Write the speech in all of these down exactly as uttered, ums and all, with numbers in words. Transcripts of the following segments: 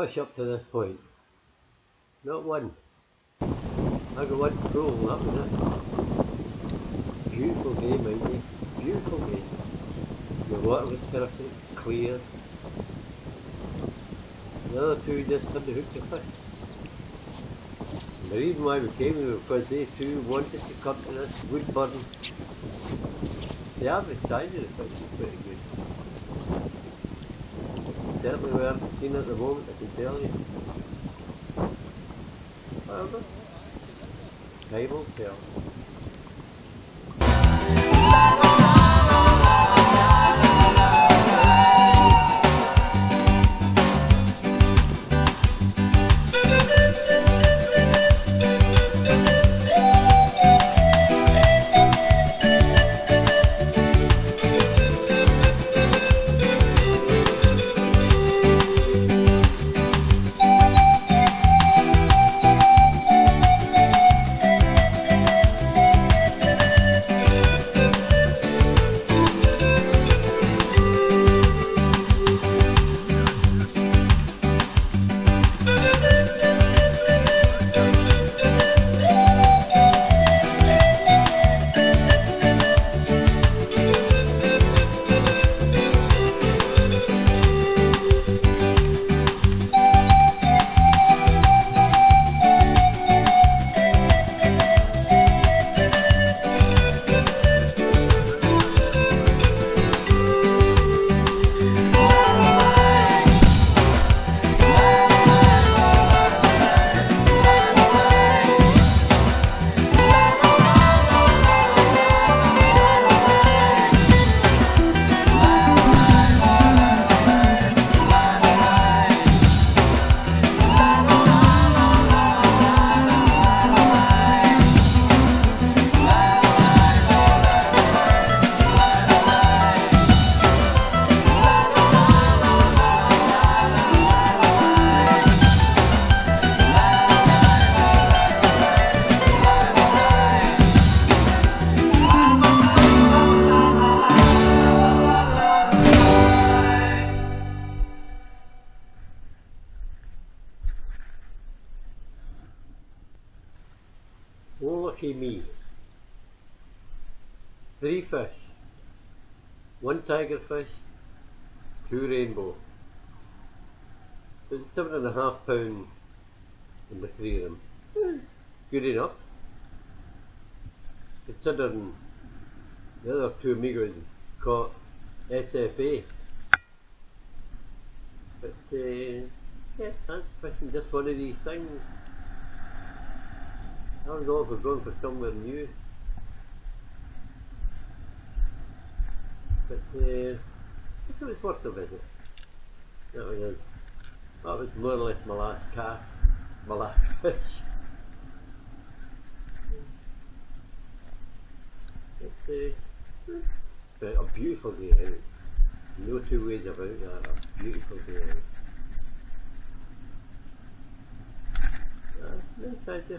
fish up to this point. Not one. I got one troll, that was it. Beautiful day, mind you. Beautiful day. The water was perfect, clear. The other two just had the hook to fish. And the reason why we came was because they two wanted to come to this woodburn. The average size of the fish is pretty good. Certainly we haven't seen at the moment, I can tell you. However, time will tell. Oh, lucky me. Three fish. One tiger fish, two rainbow. It's seven and a half pound in the three of them. Good enough. Considering the other two amigos caught S F A. But uh, yeah, that's fishing just one of these things. I was also going for somewhere new. But uh, I think it was worth a visit. That was, that was more or less my last cast, my last fish. But, uh, but a beautiful day out. No two ways about that, a beautiful day out. Uh, nice idea.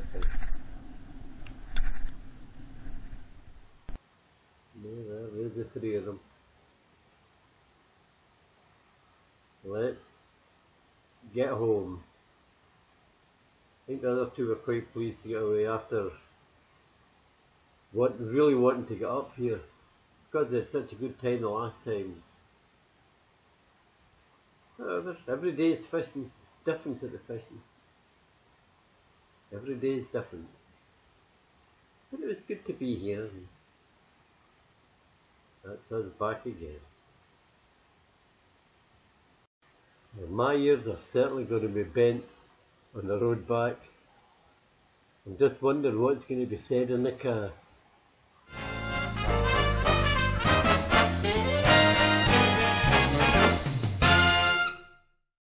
There, there's the three of them. Let's get home. I think the other two were quite pleased to get away after what really wanting to get up here because they had such a good time the last time. However, every day is fishing, different to the fishing. Every day is different. But it was good to be here. That's us back again. Well, my ears are certainly going to be bent on the road back. I'm just wondering what's going to be said in the car.